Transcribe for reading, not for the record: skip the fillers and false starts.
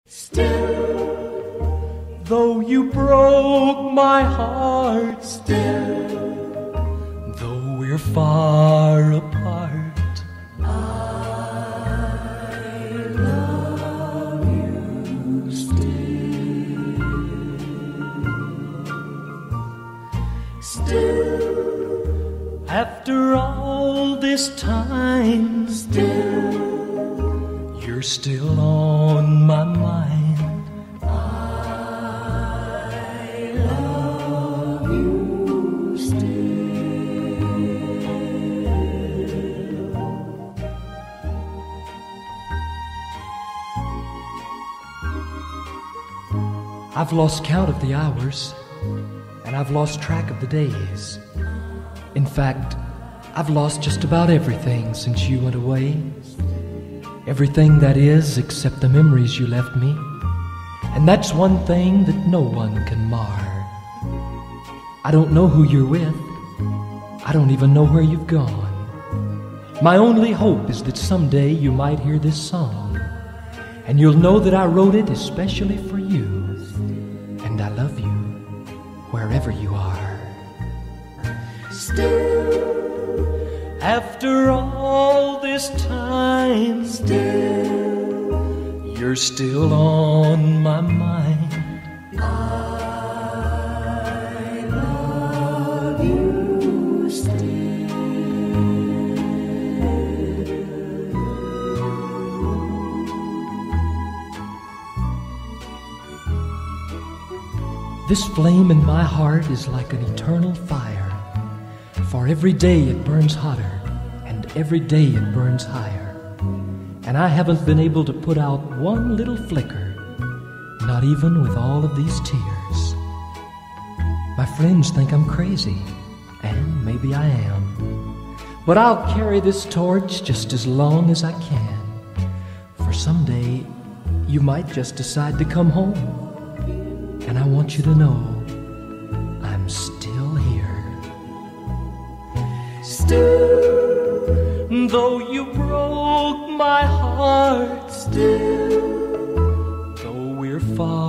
Still, though you broke my heart, still, though we're far apart, I love you still. Still, after all this time, still, you're still on my mind. I love you still. I've lost count of the hours, and I've lost track of the days. In fact, I've lost just about everything since you went away. Everything that is except the memories you left me. And that's one thing that no one can mar. I don't know who you're with. I don't even know where you've gone. My only hope is that someday you might hear this song, and you'll know that I wrote it especially for you. And I love you wherever you are. Still, after all this time, still, you're still on my mind. I love you still. This flame in my heart is like an eternal fire. For every day it burns hotter, and every day it burns higher. And I haven't been able to put out one little flicker, not even with all of these tears. My friends think I'm crazy, and maybe I am. But I'll carry this torch just as long as I can. For someday, you might just decide to come home. And I want you to know I'm still here. Still, though you broke my heart, still, though we're far